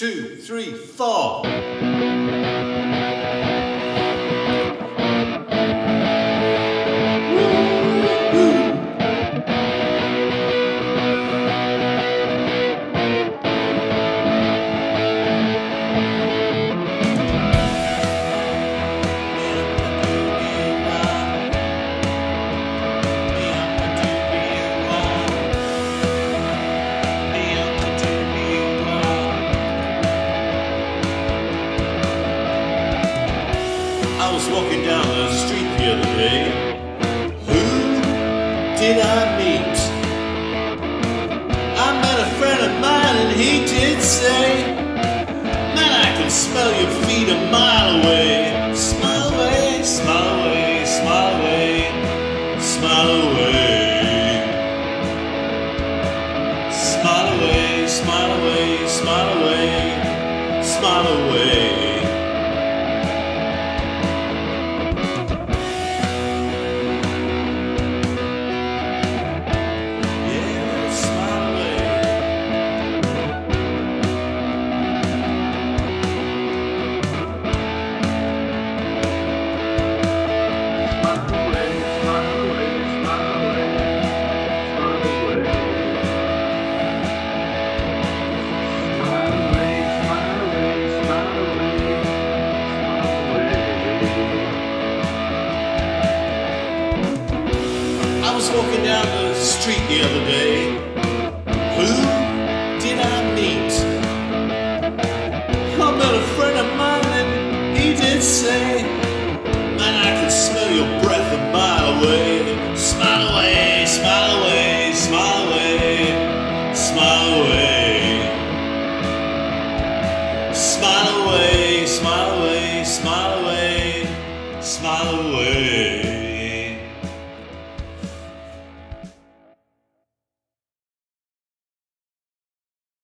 2, 3, 4. I was walking down the street the other day. Who did I meet? I met a friend of mine and he did say, "Man, I can smell your feet a mile away." Smile away, smile away, smile away, smile away. Smile away, smile away, smile away, smile away. I was walking down the street the other day.